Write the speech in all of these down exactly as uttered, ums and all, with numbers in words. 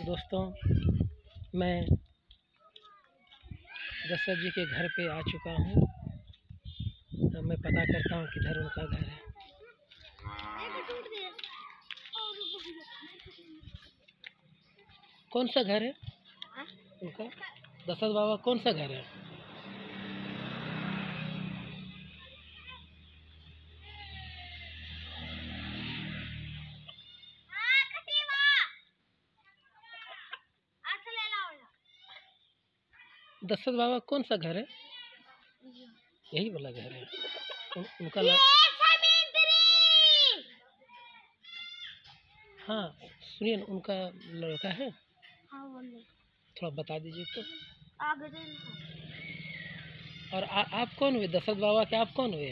दोस्तों, मैं दशरथ जी के घर पे आ चुका हूँ। अब मैं पता करता हूँ किधर उनका घर है। कौन सा घर है उनका? दशरथ बाबा कौन सा घर है? दशरथ बाबा कौन सा घर है? यही वाला घर है उन, उनका ला... हाँ सुनिए ना, उनका लड़का है। थोड़ा बता दीजिए तो। और आ, आप कौन हुए? दशरथ बाबा के आप कौन हुए?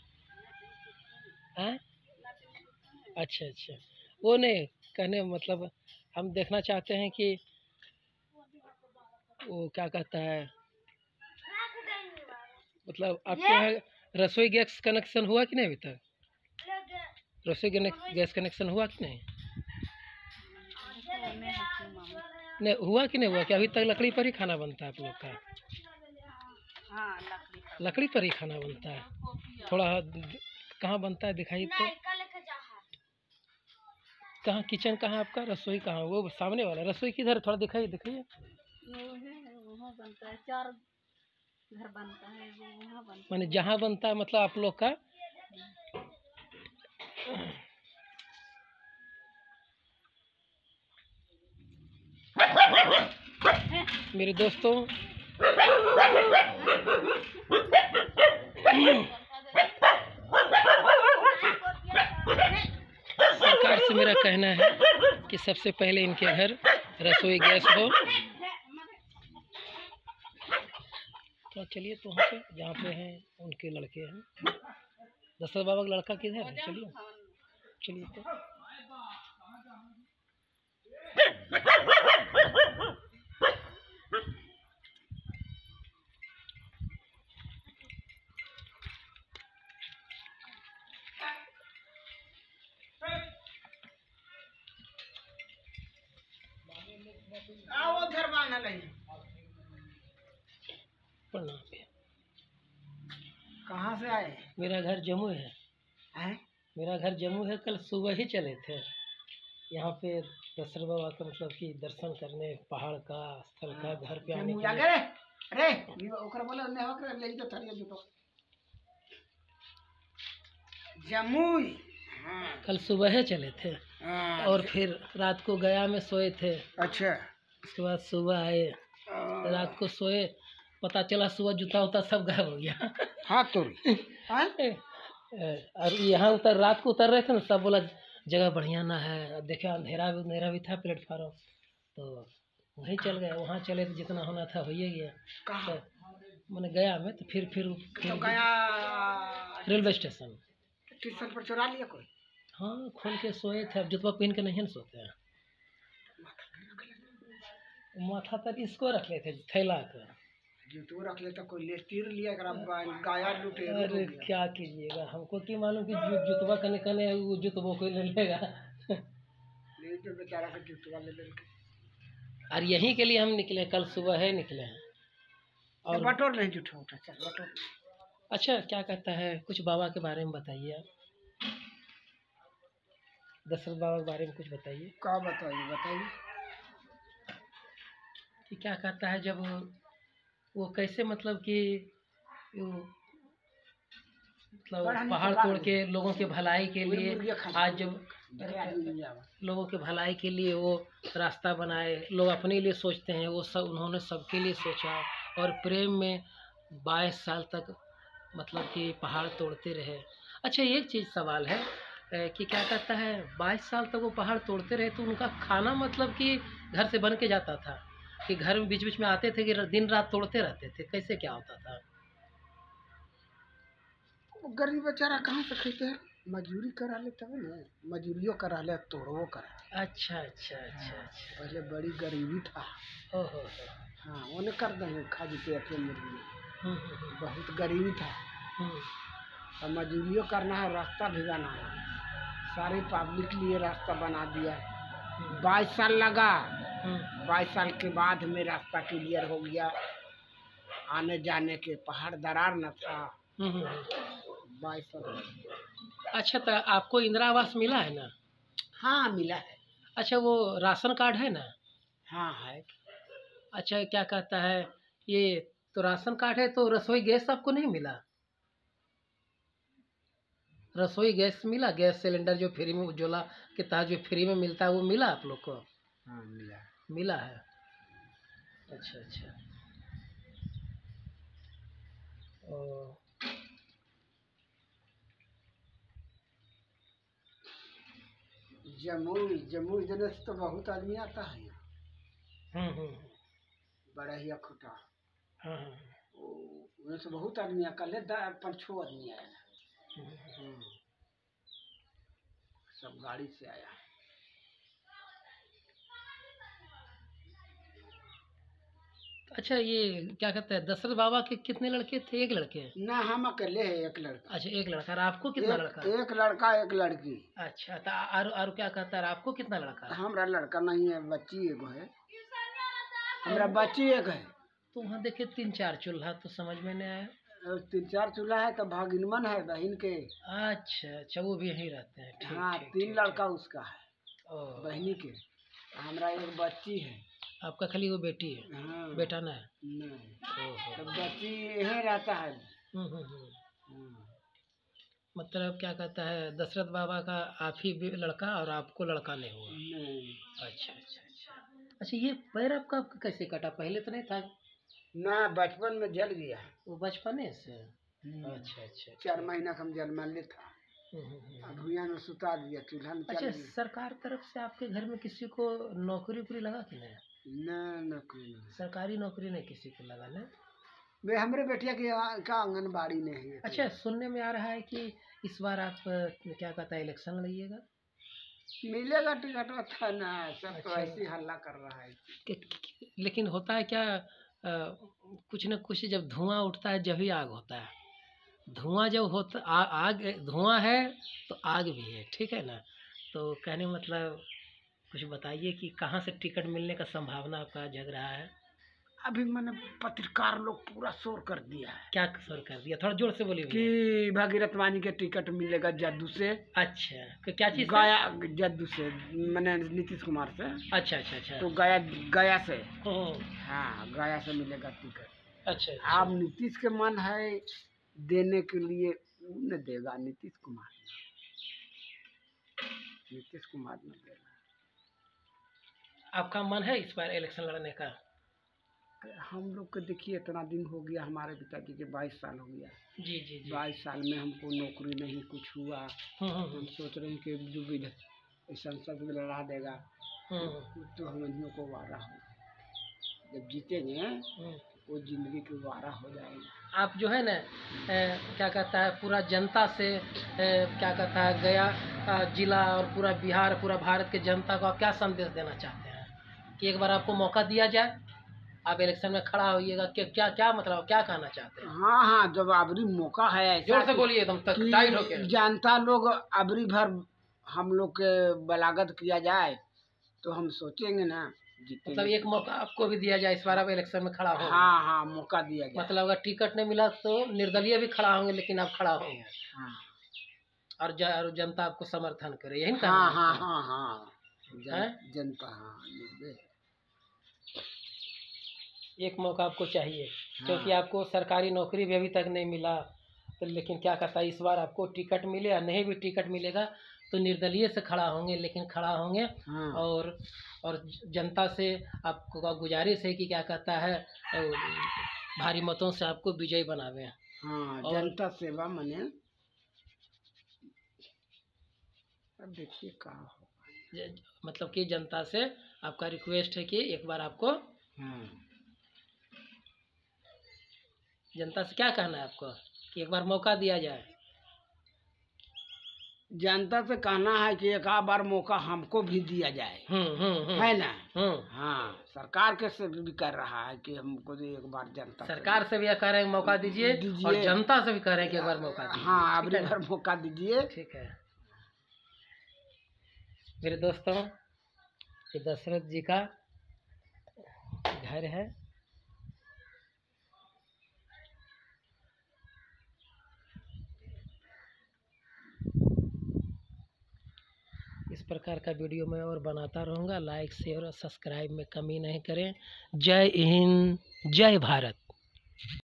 हैं? अच्छा अच्छा, वो नहीं कहने मतलब हम देखना चाहते हैं कि वो क्या कहता है, मतलब आपके यहाँ रसोई गैस कनेक्शन हुआ कि नहीं अभी तक? रसोई गैस कनेक्शन हुआ कि नहीं? नहीं हुआ कि नहीं हुआ कि अभी तक लकड़ी पर ही खाना बनता है आप लोग का? हाँ, लकड़ी पर ही खाना बनता है। थोड़ा कहाँ बनता है दिखाइए तो। कहाँ किचन कहाँ आपका? रसोई कहाँ? वो सामने वाला रसोई किधर? थोड़ा दिखाइए दिखाइए। वहाँ बनता है, चार घर बनता है, वहाँ बनता है। माने जहाँ बनता है मतलब आप लोग का। मेरे दोस्तों, सरकार से मेरा कहना है कि सबसे पहले इनके घर रसोई गैस हो। तो चलिए तो वहाँ पे जहाँ पे हैं उनके लड़के हैं। दशरथ बाबा का लड़का किधर है? चलिए चलिए तो। प्रणाम। कहाँ से आए? मेरा घर जम्मू है। हैं? मेरा घर जम्मू है। कल सुबह ही चले थे यहाँ पे दशरथ बाबा का मतलब कि दर्शन करने, पहाड़ का स्थल का घर पे आने के लिए। अरे ओकरा बोला ने ओकरा ले तो थरिया जुटो जम्मू। हाँ। कल सुबह ही चले थे। हाँ। और फिर रात को गया में सोए थे। अच्छा। उसके बाद सुबह आए, रात को सोए, पता चला सुबह जूता उता सब गायब हो गया। हाँ तो और यहाँ उतर रात को उतर रहे थे ना, सब बोला जगह बढ़िया ना है। देखे अंधेरा भी अंधेरा भी था प्लेटफार्म, तो वहीं चल गए। वहाँ चले तो जितना होना था हो ही गया। कहाँ? तो मैंने गया में तो फिर फिर, फिर तो गया रेलवे स्टेशन। स्टेशन पर चुरा लिया कोई? हाँ खोल के सोए थे। अब जुतवा पहन के नहीं ना सोते हैं। माथा तक इसको रख लेते थैला का। जूतो रख लेता कोई ले तीर लिया गाया लुटे। अरे क्या कीजिएगा, हमको क्या मालूम कि जु, जुतवा कने कने वो जुतवो कोई ले लेगा। ले तो बेचारा का जुतवा ले ले। और यहीं के लिए हम निकले, कल सुबह है निकले हैं। और बटोर नहीं जुटा उठा चल बटोर। अच्छा क्या कहता है, कुछ बाबा के बारे में बताइए आप। दशरथ बाबा के बारे में कुछ बताइए। क्या बताइए बताइए कि क्या कहता है, जब वो कैसे मतलब कि मतलब पहाड़ तोड़ के लोगों के भलाई के लिए, आज जब लोगों के भलाई के लिए वो रास्ता बनाए, लोग अपने लिए सोचते हैं, वो सब उन्होंने सबके लिए सोचा। और प्रेम में बाईस साल तक मतलब कि पहाड़ तोड़ते रहे। अच्छा एक चीज़ सवाल है कि क्या कहता है, बाईस साल तक वो पहाड़ तोड़ते रहे तो उनका खाना मतलब कि घर से बन के जाता था कि घर में बीच बीच में आते थे कि दिन रात तोड़ते रहते थे? कैसे क्या होता था? गरीब बेचारा कहाँ से खाते हैं? मजदूरी करा ले तब ना, मजदूरियों करा ले तोड़वो करा। अच्छा अच्छा अच्छा अच्छा। पहले बड़ी गरीबी था। ओहो। हाँ उन्हें कर देंगे खा जीते अपने मुर्गी। बहुत गरीबी था। और मजदूरियों करना है, रास्ता भी बनाना है, सारी पब्लिक लिए रास्ता बना दिया। बाईस साल लगा बाईस साल के बाद में रास्ता क्लियर हो गया, आने जाने के पहाड़ दरार न था। बाईस साल। अच्छा, तो आपको इंदिरा आवास मिला है ना? हाँ मिला है। अच्छा, वो राशन कार्ड है ना? हाँ है। अच्छा, क्या कहता है ये, तो राशन कार्ड है तो रसोई गैस आपको नहीं मिला? रसोई गैस मिला? गैस सिलेंडर जो फ्री में उज्ज्वला के तहत जो फ्री में मिलता है वो मिला आप लोग को? हाँ मिला। मिला है। अच्छा अच्छा। ओ, जमुई जमुई जिले से तो बहुत आदमी आता है यहाँ। हम्म हम्म। बड़ा ही अखुटा। हाँ हाँ। उन्हें से बहुत आदमी आया, कल पाँच छः आदमी आया। सब गाड़ी से आया। अच्छा, ये क्या कहते हैं दशरथ बाबा के कितने लड़के थे? एक लड़के? ना हम अकेले है, एक लड़का। अच्छा, एक लड़का। और आपको कितना एक, लड़का? एक लड़का एक लड़की। अच्छा, तो और और क्या कहता है आपको कितना लड़का? हमारा लड़का नहीं है, बच्ची एक है। हमारा बच्ची एक है। तो वहाँ देखे तीन चार चूल्हा, तो समझ में नहीं आया। तीन चार चूल्हा है तो भागिनमन है बहन के। अच्छा अच्छा, वो भी यहीं रहते हैं। ठीक, हाँ ठीक, तीन ठीक, लड़का ठीक। उसका है बहनी के। हमारा एक बच्ची है। आपका खाली वो बेटी है? हाँ। बेटा ना है? नहीं, तो बच्ची यहीं रहता है। हम्म हम्म हम्म। मतलब क्या कहता है दशरथ बाबा का आप ही भी लड़का और आपको लड़का नहीं हुआ? नहीं। अच्छा अच्छा अच्छा। अच्छा, ये पैर आपका कैसे कटा? पहले तो नहीं था ना, बचपन में जल गया। वो बचपने से? अच्छा अच्छा। चार महीना का हम जन्मले था। अब भुइयां में सुता दिया, चूल्हा में। अच्छा, सरकार तरफ से आपके घर में किसी को नौकरी वोकरी लगा कि नहीं? ना नौकरी नहीं। सरकारी नौकरी नहीं किसी को लगा ना? वे हमारे बेटिया के का आंगनबाड़ी नहीं है। अच्छा, सुनने में आ रहा है कि इस बार आप क्या कहता है इलेक्शन लड़िएगा? मिलेगा टिकट था ना, सब तो ऐसे हल्ला कर रहा है। कि, कि, लेकिन होता है क्या, आ, कुछ न कुछ जब धुआं उठता है जब ही आग होता है। धुआं जब होता आ, आग धुआं है तो आग भी है, ठीक है ना? तो कहने मतलब कुछ बताइए कि कहाँ से टिकट मिलने का संभावना आपका जग रहा है? अभी मैंने पत्रकार लोग पूरा शोर कर दिया है। क्या शोर कर दिया? थोड़ा जोर से बोलिए। कि भागीरथ वानी के टिकट मिलेगा जद्दू से। अच्छा, तो क्या चीज़? गया जद्दू से, मैंने नीतीश कुमार से। अच्छा अच्छा अच्छा। तो गया गया से। हाँ, गया से मिलेगा टिकट। अच्छा, अच्छा। अब नीतीश के मन है देने के लिए, न देगा नीतीश कुमार। नीतीश कुमार न देगा। आपका मन है इस बार इलेक्शन लड़ने का? हम लोग को देखिए इतना दिन हो गया, हमारे पिताजी के बाईस साल हो गया। जी जी जी। बाईस साल में हमको नौकरी नहीं कुछ हुआ। हम सोच रहे हैं कि जो भी संसद में लड़ा देगा तो हम लोग को वारा हो, जब जीतेंगे वो जिंदगी की वारा हो जाएगी। आप जो है ना क्या कहता है पूरा जनता से ए, क्या कहता है गया जिला और पूरा बिहार, पूरा भारत के जनता को आप क्या संदेश देना चाहते हैं कि एक बार आपको मौका दिया जाए, आप इलेक्शन में खड़ा होइएगा? क्या क्या क्या मतलब क्या कहना चाहते हैं? हाँ हाँ, जब अबरी मौका है, जोर से बोलिए एकदम टाइट होके। जनता लोग अबरी भर हम लोग के बलागत किया जाए तो हम सोचेंगे ना जीतेंगे। मतलब एक मौका आपको भी दिया जाए इस बार आप इलेक्शन में खड़ा हो? हाँ हाँ, मौका दिया जाए। मतलब अगर टिकट नहीं मिला तो निर्दलीय भी खड़ा होंगे, लेकिन आप खड़ा होंगे। हाँ। और, ज, और जनता आपको समर्थन करे, यही कहना? हाँ हाँ हाँ हाँ, जन, जनता। हाँ, एक मौका आपको चाहिए। हाँ। क्योंकि आपको सरकारी नौकरी भी अभी तक नहीं मिला, तो लेकिन क्या कहता है इस बार आपको टिकट मिले या नहीं भी टिकट मिलेगा तो निर्दलीय से खड़ा होंगे, लेकिन खड़ा होंगे। हाँ। और और जनता से आपको गुजारिश है कि क्या कहता है भारी मतों से आपको विजयी बनावे। हाँ, जनता सेवा मने। अब देखिए कहाँ हो, मतलब कि जनता से आपका रिक्वेस्ट है कि एक बार आपको। हाँ। जनता से क्या कहना है आपको कि एक बार मौका दिया जाए? जनता से कहना है कि एक बार मौका हमको भी दिया जाए। हम्म हम्म है ना? हाँ, सरकार के से भी कर रहा है कि हमको एक बार जनता सरकार से भी कह रहे हैं मौका दीजिए, और जनता से भी कह रहे हैं कि एक बार मौका दीजिए। हाँ, अब एक बार मौका दीजिए। ठीक है मेरे दोस्तों, ये दशरथ जी का घर है। इस प्रकार का वीडियो मैं और बनाता रहूँगा। लाइक शेयर और सब्सक्राइब में कमी नहीं करें। जय हिंद, जय भारत।